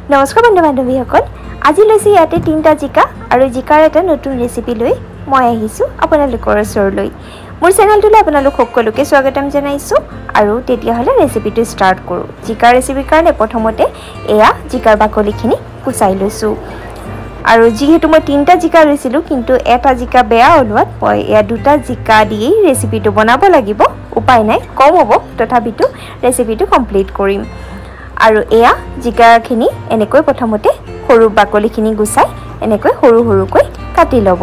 নমস্কাৰ বন্ধু বান্ধৱীসকল আজি লৈছে ইয়াতে তিনটা জিকা আৰু জিকাৰ এটা নতুন ৰেচিপি লৈ মই আহিছো আপোনালোকৰ ওচৰলৈ মোৰ চেনেলটোলৈ আপোনালোক সকলোকে স্বাগতম জনাইছো আৰু তেতিয়া হলে ৰেচিপিটো ষ্টাৰ্ট কৰো জিকাৰ ৰেচিপিৰ কাৰণে প্ৰথমতে এয়া জিকাৰ বাকলিখিনি কুচাই লৈছো আৰু যিহেতু মই তিনটা জিকা লৈছিলো কিন্তু এটা জিকা বেয়া হলোৱাত মই এয়া দুটা জিকা দি ৰেচিপিটো বনাব লাগিব উপায় নাই কম হ'ব তথাপিতো ৰেচিপিটো কমপ্লিট কৰিম আৰু এয়া জিকাখিনি এনেকৈ প্ৰথমতে সৰু বাকলিখিনি গুছাই এনেকৈ সৰু সৰুকৈ কাটি লব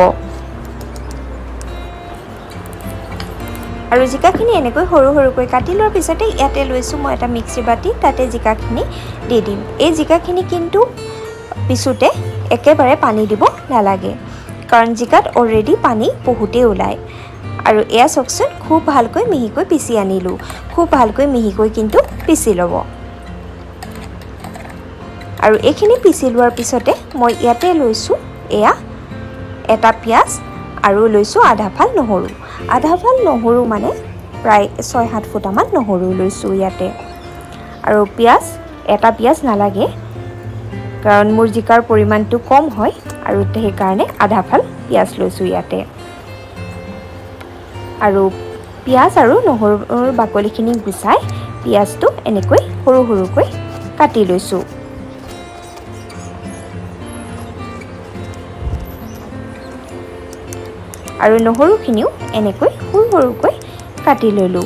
আৰু জিকাখিনি এনেকৈ সৰু সৰুকৈ কাটি লোৱাৰ পিছতে ইয়াতে লৈছো মই এটা মিক্সি বাটি তাতে জিকাখিনি দি দিম এই জিকাখিনি কিন্তু পিছতে একেবাৰে পানী দিব নালাগে কাৰণ জিকাত অলৰেডি পানী বহুতে ওলায় আৰু এয়া চকচন খুব ভালকৈ মিহিকৈ পিছি আনিলো খুব ভালকৈ মিহিকৈ কিন্তু পিছি লব আৰু এখিনি পিছি লোৱাৰ পিছতে মই ইয়াতে লৈছো এয়া এটা পিয়াজ আৰু লৈছো আধা ফাল নহৰু মানে প্ৰায় 6-7 ফুটামান নহৰু লৈছো ইয়াতে আৰু পিয়াজ এটা পিয়াজ নালাগে কাৰণ মোৰ জিকাৰ পৰিমাণটো কম হয় আৰু সেই কাৰণে আধা ফাল পিয়াজ লৈছো ইয়াতে আৰু পিয়াজ আৰু নহৰুৰ বাকলিখিনি গুছাই পিয়াজটো এনেকৈ সৰু সৰুকৈ কাটি লৈছো আৰু নহৰুখিনিও এনেকৈ সৰু সৰুকৈ কাটি ললো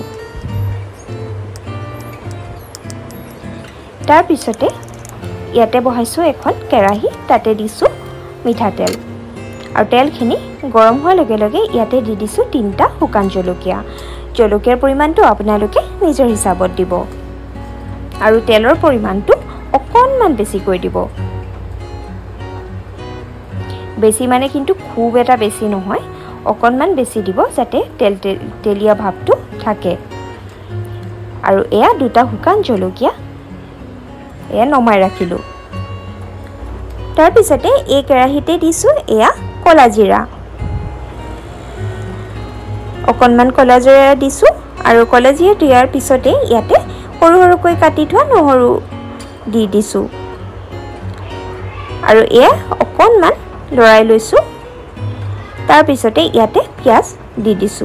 তাৰ পিছতে ইয়াতে বহাইছো এখন কেৰাহী তাতে দিছো মিঠাতেল আৰু তেলখিনি গৰম হোৱাৰ লগে লগে ইয়াতে দি দিছো তিনটা শুকান জলকীয়াৰ পৰিমাণটো আপোনালোকে নিজৰ হিচাপত দিব আৰু তেলৰ পৰিমাণটো অকণমান বেছি কৰি দিব বেছি মানে কিন্তু খুব এটা বেছি নহয় অকণমান বেছি দিব যাতে তেলিয়া ভাৱটো থাকে আৰু এয়া দুটা শুকান জলকীয়া এয়া নমাই ৰাখিলো তাৰ পিছতে এই কেৰাহীতে দিছো এয়া কলা জিৰা অকণমান কলা জিৰা দিছো আৰু কলা জিৰা দিয়াৰ পিছতে ইয়াতে সৰু সৰুকৈ কাটি থোৱা নহৰু দি দিছো আৰু এয়া অকণমান লৰাই লৈছো তাৰ পিছতে ইয়াতে পিয়াজ দি দিছো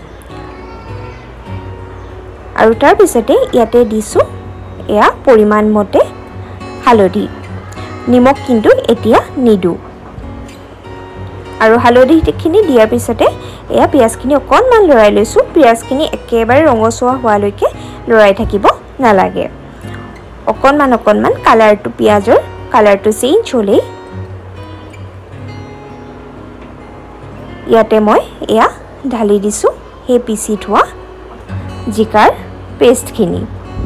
আৰু তাৰ পিছতে ইয়াতে দিছো এয়া পৰিমাণ মতে হালধি নিমখ কিন্তু এতিয়া নিদু আৰু হালধিখিনি দিয়াৰ পিছতে এয়া পিয়াজখিনি অকণমান লৰাই লৈছো পিয়াজখিনি একেবাৰে ৰঙচুৱা হোৱালৈকে লৰাই থাকিব নালাগে অকণমান কালাৰটো পিয়াজৰ কালাৰটো চেঞ্জ হ'লেই ইয়াতে মই এয়া ঢালি দিছো সেই পিছি থোৱা জিকাৰ পেষ্টখিনি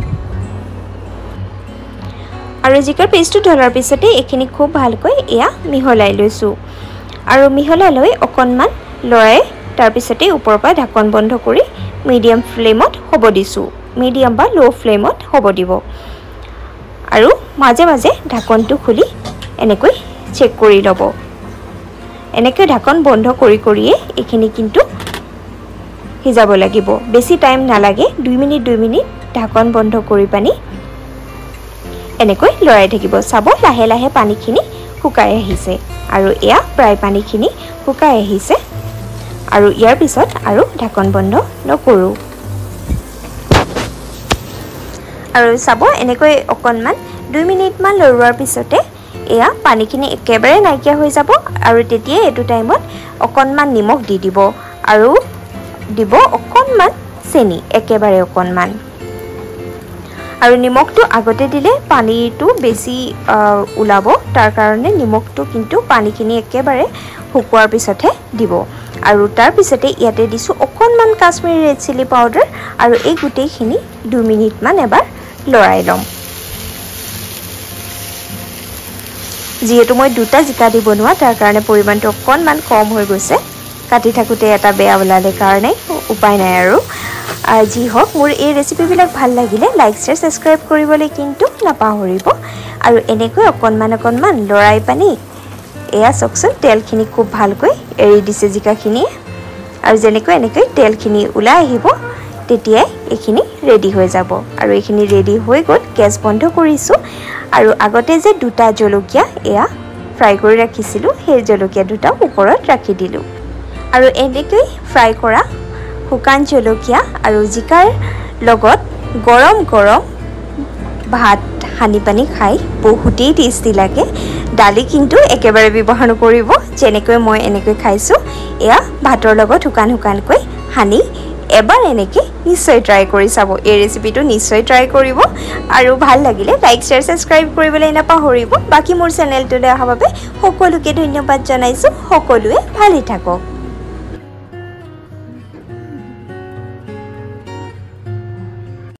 আৰু জিকাৰ পেষ্টটো ঢলাৰ পিছতে এখিনি খুব ভালকৈ এয়া মিহলাই লৈছো আৰু মিহলাই লৈ অকণমান লৰাই তাৰ পিছতে ওপৰৰ পৰা ঢাকন বন্ধ কৰি মিডিয়াম ফ্লেমত হ'ব দিছো মিডিয়াম বা লো ফ্লেমত হ'ব দিব আৰু মাজে মাজে ঢাকনটো খুলি এনেকৈ চেক কৰি ল'ব এনেকৈ ঢাকন বন্ধ কৰিয়ে এখিনি কিন্তু সিজাব লাগিব বেছি টাইম নালাগে 2 মিনিট ঢাকন বন্ধ কৰি পানি এনেকৈ লৰাই থাকিব চাব লাহে লাহে পানীখিনি শুকাই আহিছে আৰু এয়া প্ৰায় পানীখিনি শুকাই আহিছে আৰু ইয়াৰ পিছত আৰু ঢাকন বন্ধ নকৰো আৰু চাব এনেকৈ অকণমান 2 মিনিটমান লৰোৱাৰ পিছতে এয়া পানীখিনি একেবাৰে নাইকিয়া হৈ যাব আৰু তেতিয়া এটো টাইমত অকণমান নিমখ দি দিব আৰু দিব অকণমান চেনি একেবাৰে অকণমান আৰু নিমখটো আগতে দিলে পানীটো বেছি উলাব তাৰ কাৰণে নিমখটো কিন্তু পানীখিনি একেবাৰে শুকুৱাৰ পিছতহে দিব আৰু তাৰ পিছতে ইয়াতে দিছো অকণমান কাশ্মীৰী ৰেড চিলি পাউডাৰ আৰু এই গুটেইখিনি 2 মিনিটমান এবাৰ লৰাই লম যিহেতু মই দুটা জিকা দি বনোৱা তাৰ কাৰণে পৰিমাণটো অকণমান কম হৈ গৈছে কাটি থাকোতে এটা বেয়া ওলালে কাৰণে উপায় নাই আৰু যি হওক মোৰ এই ৰেচিপিবিলাক ভাল লাগিলে লাইক শ্বেয়াৰ সাবস্ক্ৰাইব কৰিবলৈ কিন্তু নাপাহৰিব আৰু এনেকৈ অকণমান লৰাই পানি এয়া চকচোন তেলখিনি খুব ভালকৈ এৰি দিছে জিকাখিনি আৰু এনেকৈ তেলখিনি ওলাই আহিব তেতিয়াই এখিনি ৰেডি হৈ যাব আৰু এখিনি ৰেডি হৈ গ'ল গ্যাস বন্ধ কৰিছো আৰু আগতে যে দুটা জলকীয়া এয়া ফ্ৰাই কৰি ৰাখিছিলোঁ সেই জলকীয়া দুটা ওপৰত ৰাখি দিলোঁ আৰু এনেকৈ ফ্ৰাই কৰা শুকান জলকীয়া আৰু জিকাৰ লগত গৰম গৰম ভাত হানি পানী খাই বহুতেই টেষ্টি লাগে দালি কিন্তু একেবাৰে ব্যৱহাৰ নকৰিব যেনেকৈ মই এনেকৈ খাইছোঁ এয়া ভাতৰ লগত শুকান শুকানকৈ হানি এবাৰ এনেকৈ নিশ্চয় ট্ৰাই কৰি চাব এই ৰেচিপিটো নিশ্চয় ট্ৰাই কৰিব আৰু ভাল লাগিলে লাইক শ্বেয়াৰ ছাবস্ক্ৰাইব কৰিবলৈ নাপাহৰিব বাকি মোৰ চেনেলটোলৈ অহাৰ বাবে সকলোকে ধন্যবাদ জনাইছোঁ সকলোৱে ভালে থাকক